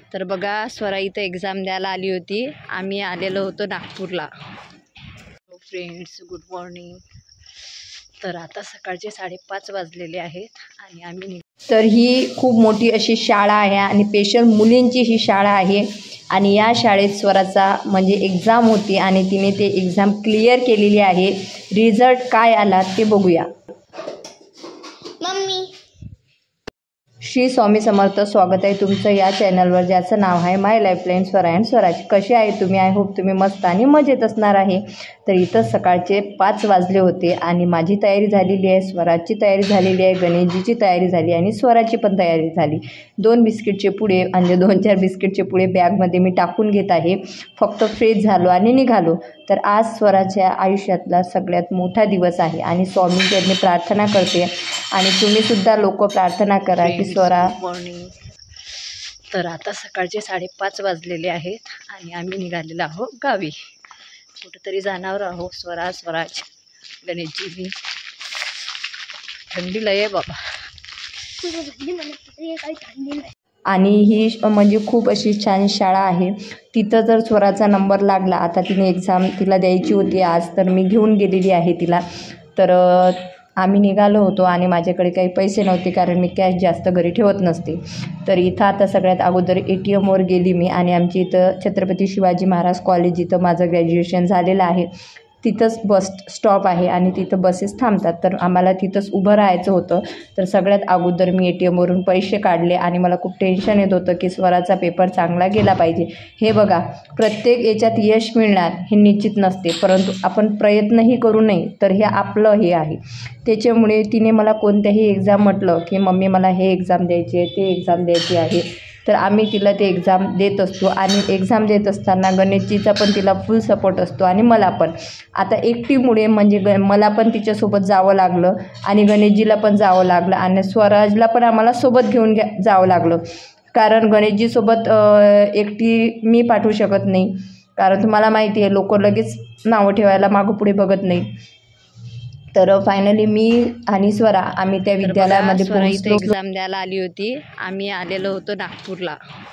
तर बघा स्वरा इथं एक्झाम द्यायला आली होती. आम्ही आलेलो होतो नागपूरला. Friends, good morning. तर आता सकाळचे 5:30 वाजलेले आहेत आणि आम्ही तर ही खूप मोठी अशी शाळा आहे आणि स्पेशल मुलींची ही शाळा आहे. आणि या शाळेत स्वराचा म्हणजे एक्झाम होती आणि तिने ते एक्झाम क्लिअर केलेली आहे. रिझल्ट काय आला ते बघूया. श्री स्वामी समर्थ. स्वागत आहे तुमचं या चॅनलवर, ज्याचं नाव आहे my lifeline Swara and Swaraj. कसे आहे तुम्ही? आय होप तुम्ही मस्त आणि मजेत असणार आहे. तर इथं सकाळचे 5 वाजले होते आणि माझी तयारी झालेली आहे, स्वराजची तयारी झालेली आहे, गणेशजीची तयारी झाली आणि स्वराची पण तयारी झाली. 2 बिस्किटचे पुडे म्हणजे 2-4 बिस्किटचे पुडे बॅगमध्ये मी टाकून घेत आहे. फक्त फ्रेश झालो आणि निघालो. तर आज स्वराच्या आयुष्यातला सगळ्यात मोठा दिवस आहे आणि स्वामींची प्रार्थना करते आणि तुम्हीसुद्धा लोक प्रार्थना करा की स्वरा. मॉर्निंग. तर आता सकाळचे 5:30 वाजलेले आहेत आणि आम्ही निघालेलो आहोत गावी. कुठेतरी जाणार आहोत. स्वराज, गणेशजी. मी थंडी लय बाबा. आणि ही म्हणजे खूप अशी छान शाळा आहे. तिथं जर स्वराचा नंबर लागला, आता तिने एक्झाम तिला द्यायची होती आज, तर मी घेऊन गेलेली आहे तिला. तर आम्ही निघालो होतो आणि माझ्याकडे काही पैसे नव्हते कारण मी कॅश जास्त घरी ठेवत नसते. तर इथं आता सगळ्यात अगोदर ATMवर गेली मी आणि आमची इथं छत्रपती शिवाजी महाराज कॉलेज, जिथं माझं ग्रॅज्युएशन झालेलं आहे, तिथंच बस स्टॉप आहे आणि तिथं बसेस थांबतात. तर आम्हाला तिथंच उभं राहायचं होतं. तर सगळ्यात अगोदर मी ATMवरून पैसे काढले आणि मला खूप टेन्शन येत होतं की स्वराचा पेपर चांगला गेला पाहिजे. हे बघा, प्रत्येक याच्यात यश मिळणार हे निश्चित नसते, परंतु आपण प्रयत्नही करू नये तर हे आपलं हे आहे. त्याच्यामुळे तिने मला कोणत्याही एक्झाम म्हटलं की मम्मी मला हे एक्झाम द्यायची आहे, ते एक्झाम द्यायची आहे, तर आम्ही तिला ते एक्झाम देत असतो. आणि एक्झाम देत असताना गणेशजीचा पण तिला फुल सपोर्ट असतो आणि मला पण. आता एकटीमुळे म्हणजे मला पण तिच्यासोबत जावं लागलं आणि गणेशजीला पण जावं लागलं आणि स्वराजला पण आम्हाला सोबत घेऊन जावं लागलं. कारण गणेशजीसोबत एकटी मी पाठवू शकत नाही, कारण तुम्हाला माहिती आहे लोक लगेच नावं ठेवायला मागं पुढे बघत नाही. तर फायनली मी आणि स्वरा आम्ही त्या विद्यालयामध्ये पोहोचलो. एक्झाम द्यायला आली होती. आम्ही आलेलो होतो नागपूरला.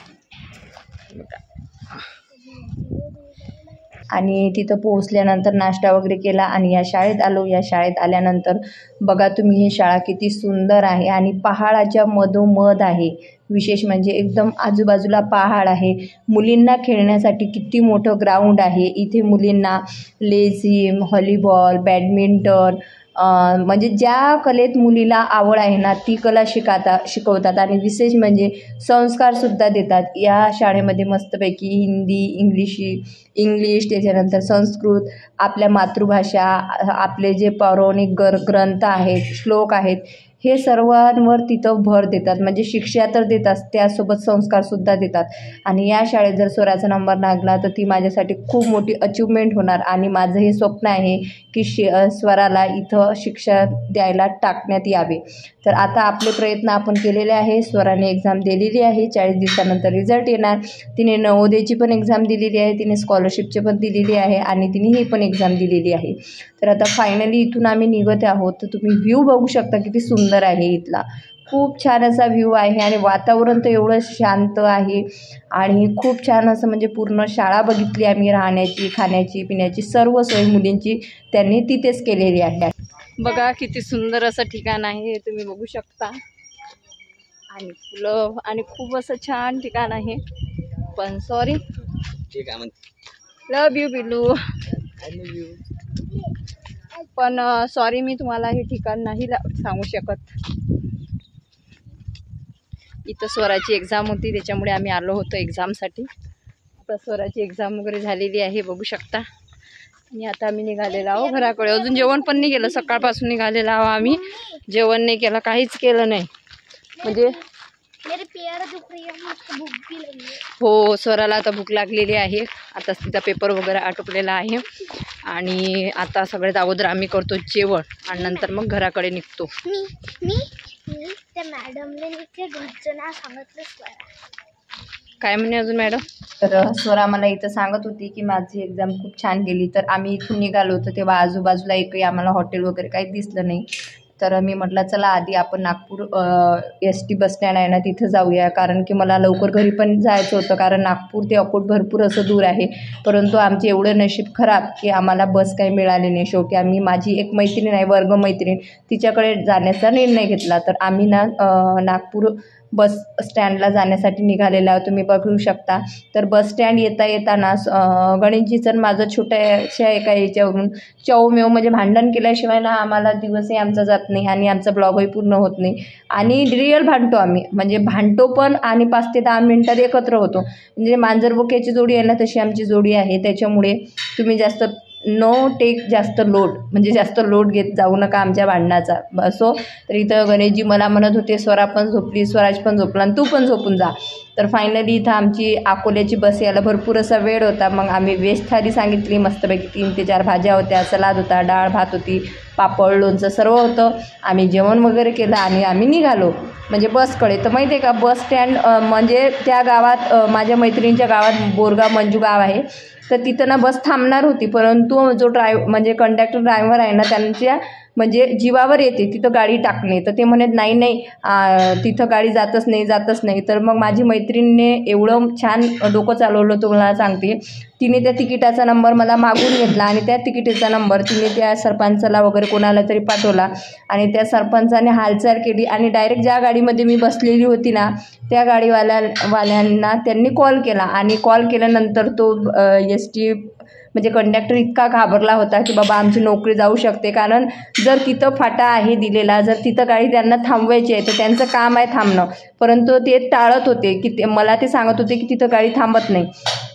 आणि तिथं पोहोचल्यानंतर नाश्ता वगैरे केला आणि या शाळेत आलो. या शाळेत आल्यानंतर बघा तुम्ही, ही शाळा किती सुंदर आहे आणि पहाडाच्या मधोमध आहे. विशेष म्हणजे एकदम आजूबाजूला पहाड आहे. मुलींना खेळण्यासाठी किती मोठं ग्राउंड आहे. इथे मुलींना लेझिम, व्हॉलीबॉल, बॅडमिंटन, म्हणजे ज्या कलेत मुलीला आवड आहे ना ती कला शिकवतात आणि विशेष म्हणजे संस्कारसुद्धा देतात. या शाळेमध्ये मस्तपैकी हिंदी, इंग्लिश, त्याच्यानंतर संस्कृत, आपल्या मातृभाषा, आपले जे पौराणिक ग्रंथ आहेत, श्लोक आहेत, हे सर्वांवर तिथं भर देतात. म्हणजे शिक्षा तर देतात, त्यासोबत संस्कारसुद्धा देतात. आणि या शाळेत जर स्वराचा नंबर लागला तर ती माझ्यासाठी खूप मोठी अचिव्हमेंट होणार आणि माझं हे स्वप्न आहे की स्वराला इथं शिक्षा द्यायला टाकण्यात यावे. तर आता आपले प्रयत्न आपण केलेले आहे. स्वराने एक्झाम दिलेली आहे. 40 दिवसानंतर रिझल्ट येणार. तिने नवोदयची पण एक्झाम दिलेली आहे, तिने स्कॉलरशिपची पण दिलेली आहे आणि तिने ही पण एक्झाम दिलेली आहे. तर आता फायनली इथून आम्ही निघत आहोत. तर तुम्ही व्ह्यू बघू शकता किती सुंदर आहे. इथला खूप छान असा व्ह्यू आहे आणि वातावरण तर एवढं शांत आहे आणि खूप छान असं म्हणजे पूर्ण शाळा बघितली आम्ही. राहण्याची, खाण्याची, पिण्याची सर्व सोय मुलींची त्यांनी तिथेच केलेली आहे. बघा किती सुंदर असं ठिकाण आहे, तुम्ही बघू शकता. आणि फुलं आणि खूप असं छान ठिकाण आहे. पण सॉरी, लव यू बिलू, पण सॉरी मी तुम्हाला हे ठिकाण नाही सांगू शकत. इथं स्वराची एक्झाम होती, त्याच्यामुळे आम्ही आलो होतो एक्झामसाठी. आता स्वराची एक्झाम वगैरे झालेली आहे, बघू शकता. आणि आता आम्ही निघालेलो आहो घराकडे. अजून जेवण पण नाही केलं, सकाळपासून निघालेलो आहो आम्ही. जेवण नाही केलं, काहीच केलं नाही. म्हणजे हो, स्वराला आता भूक लागलेली आहे. आता तिचा पेपर वगैरे आटोपलेला आहे आणि आता सगळ्यात अगोदर आम्ही करतो जेवण आणि नंतर मग घराकडे निघतो. त्या मॅडमने घरचं नाव सांगितलं. काय म्हणे अजून मॅडम? तर स्वरा मला इथं सांगत होती की माझी एक्झाम खूप छान गेली. तर आम्ही इथून निघालो होतो तेव्हा आजूबाजूला एकही आम्हाला हॉटेल वगैरे काही दिसलं नाही. तर मी म्हटलं चला आधी आपण नागपूर ST बस स्टँड आहे ना तिथं जाऊया, कारण की मला लवकर घरी पण जायचं होतं, कारण नागपूर ते अकोट भरपूर असं दूर आहे. परंतु आमचे एवढं नशीब खराब की आम्हाला बस काही मिळाली नाही. शेवटी आम्ही, माझी एक मैत्रीण आहे, वर्गमैत्रीण, तिच्याकडे जाण्याचा निर्णय घेतला. तर आम्ही ना नागपूर बस स्टँडला जाण्यासाठी निघालेला आहोत, तुम्ही बघू शकता. तर बस स्टँड येताना गणेशजीचं माझं छोट्याशा एका याच्यावरून चौमेव म्हणजे भांडण केल्याशिवाय ना आम्हाला दिवसही आमचा जात नाही आणि आमचा ब्लॉगही पूर्ण होत नाही. आणि रिअल भांडतो आम्ही, म्हणजे भांडतो पण आणि 5 ते 10 मिनिटात एकत्र होतो. म्हणजे मांजरबोक्याची जोडी आहे ना तशी आमची जोडी आहे. त्याच्यामुळे तुम्ही जास्त जास्त लोड, म्हणजे जास्त लोड घेत जाऊ नका आमच्या भांडणाचा. असो, तर इथं गणेशजी मला म्हणत होते स्वरा पण झोपली, स्वराज पण झोपला आणि तू पण झोपून जा. तर फायनली इथं आमची अकोल्याची बस यायला भरपूर असा वेळ होता. मग आम्ही व्हेज थाली सांगितली, मस्तपैकी 3 ते 4 भाज्या होत्या, सलाद होता, डाळ भात होती, पापड लोणचं सर्व होतं. आम्ही जेवण वगैरे केलं आणि आम्ही निघालो म्हणजे बसकडे. तर माहिती आहे का, बस स्टँड म्हणजे त्या गावात, माझ्या मैत्रिणीच्या गावात बोरगाव मंजू गाव आहे, तर तिथं ना बस थांबणार होती. परंतु जो म्हणजे कंडक्टर ड्रायव्हर आहे ना त्यांच्या म्हणजे जीवावर येते तिथं गाडी टाकणे. तर ते म्हणत नाही तिथं गाडी जातच नाही. तर मग माझी मैत्रिणीने एवढं छान डोकं चालवलं तुम्हाला सांगते. तिने त्या तिकिटाचा नंबर मला मागून घेतला आणि त्या तिकिटाचा नंबर तिने त्या सरपंचाला वगैरे कोणाला तरी पाठवला आणि त्या सरपंचाने हालचाल केली आणि डायरेक्ट ज्या गाडीमध्ये मी बसलेली होती ना त्या वाल्यांना त्यांनी कॉल केला आणि कॉल केल्यानंतर तो ST म्हणजे कंडक्टर इतका घाबरला होता की बाबा आमची नोकरी जाऊ शकते. कारण जर तिथं फाटा आहे दिलेला, जर तिथं गाडी त्यांना थांबवायची आहे तर त्यांचं काम आहे थांबणं, परंतु ते टाळत होते की मला ते सांगत होते की तिथं गाडी थांबत नाही.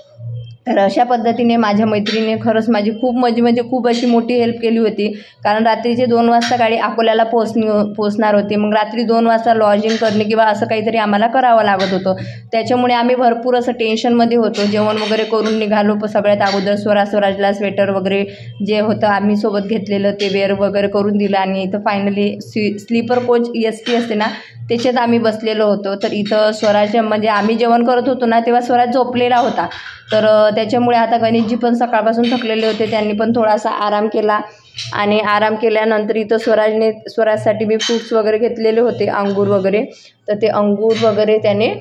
तर अशा पद्धतीने माझ्या मैत्रिणीने खरंच माझी खूप म्हणजे खूप अशी मोठी हेल्प केली होती. कारण रात्रीचे 2 वाजता गाडी अकोल्याला पोचणार होती. मग रात्री 2 वाजता लॉजिंग करणे किंवा असं काहीतरी आम्हाला करावं लागत होतं. त्याच्यामुळे आम्ही भरपूर असं टेन्शनमध्ये होतो. जेवण वगैरे करून निघालो. सगळ्यात अगोदर स्वराजला स्वेटर वगैरे जे होतं आम्ही सोबत घेतलेलं ते वेअर वगैरे करून दिलं आणि इथं फायनली स्लीपर कोच ST असते ना त्याच्यात आम्ही बसलेलो होतो. तर इथं स्वराज म्हणजे आम्ही जेवण करत होतो ना तेव्हा स्वराज झोपलेला होता. तर त्याच्यामुळे आता गणेशजी पण सकाळपासून थकलेले होते, त्यांनी पण थोडासा आराम केला आणि आराम केल्यानंतर इथं स्वराजसाठी मी फ्रूट्स वगैरे घेतलेले होते, अंगूर वगैरे. तर ते अंगूर वगैरे त्याने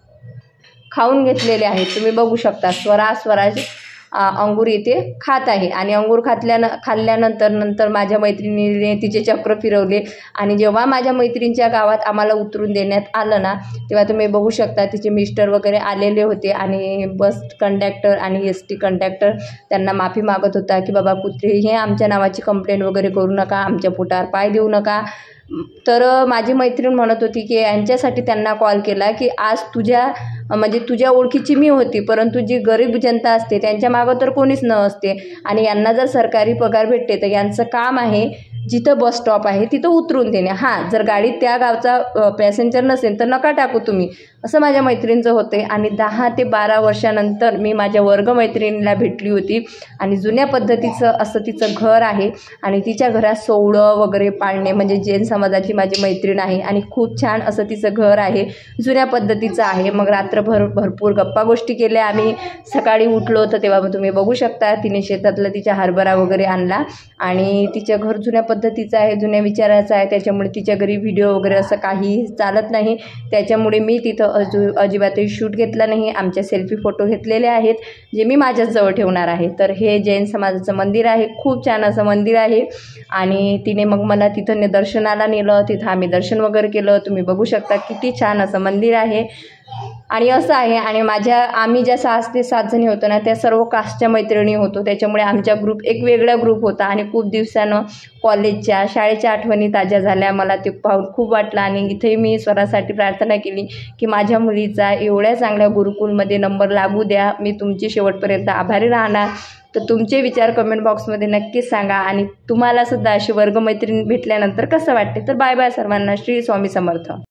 खाऊन घेतलेले आहेत, तुम्ही बघू शकता. स्वराज अंगूर इथे खात आहे आणि अंगूर खाल्ल्यानंतर माझ्या मैत्रिणीने तिचे चक्र फिरवले आणि जेव्हा माझ्या मैत्रिणीच्या गावात आम्हाला उतरून देण्यात आलं ना तेव्हा तुम्ही बघू शकता तिचे मिस्टर वगैरे आलेले होते आणि बस कंडक्टर आणि ST कंडक्टर त्यांना माफी मागत होता की बाबा कुठेही आमच्या नावाची कंप्लेंट वगैरे करू नका, आमच्या पोटावर पाय देऊ नका. तर माझी मैत्रीण म्हणत होती की यांच्यासाठी त्यांना कॉल केला की आज तुझ्या ओळखीची मी होती, परंतु जी गरीब जनता असते त्यांच्या मागं तर कोणीच न असते आणि यांना जर सरकारी पगार भेटते तर यांचं काम आहे जिथं बस स्टॉप आहे तिथं उतरून देणे. हां, जर गाडीत त्या गावचा पॅसेंजर नसेल तर नका टाकू तुम्ही, असं माझ्या मैत्रिणीचं होते. आणि 10 ते 12 वर्षानंतर मी माझ्या वर्गमैत्रिणीला भेटली होती आणि जुन्या पद्धतीचं असं तिचं घर आहे आणि तिच्या घरात सोवळं वगैरे पाळणे, म्हणजे जैन समाजाची माझी मैत्रीण आहे आणि खूप छान असं तिचं घर आहे, जुन्या पद्धतीचं आहे. मग रात्रभर भरपूर गप्पा गोष्टी केल्या आम्ही. सकाळी उठलो तर तेव्हा तुम्ही बघू शकता तिने शेतातला तिच्या हरभरा वगैरे आणला आणि तिचं घर जुन्या पद्धतीचं आहे, जुन्या विचाराचं आहे. त्याच्यामुळे तिच्या घरी व्हिडिओ वगैरे असं काही चालत नाही, त्याच्यामुळे मी तिथं अजिबातही शूट घेतला नाही. आमच्या सेल्फी फोटो घेतलेले आहेत जे मी माझ्याच जवळ ठेवणार आहे. तर हे जैन समाजाचं मंदिर आहे, खूप छान असं मंदिर आहे आणि तिने मग मला तिथं दर्शनाला नेलं. तिथं आम्ही दर्शन वगैरे केलं, तुम्ही बघू शकता किती छान असं मंदिर आहे. आणि असं आहे आणि आम्ही ज्या 6 ते 7 जणी होतो ना त्या सर्व कास्टच्या मैत्रिणी होतो, त्याच्यामुळे आमचा ग्रुप एक वेगळा ग्रुप होता आणि खूप दिवसानं कॉलेजच्या शाळेच्या आठवणी ताज्या झाल्या. मला ते पाहून खूप वाटलं आणि इथेही मी स्वरासाठी प्रार्थना केली की माझ्या मुलीचा एवढ्या चांगल्या गुरुकुलमध्ये नंबर लागू द्या. मी तुमची शेवटपर्यंत आभारी राहणार. तर तुमचे विचार कमेंट बॉक्समध्ये नक्कीच सांगा आणि तुम्हाला सुद्धा अशी वर्गमैत्रीण भेटल्यानंतर कसं वाटते. तर बाय बाय सर्वांना. श्री स्वामी समर्थ.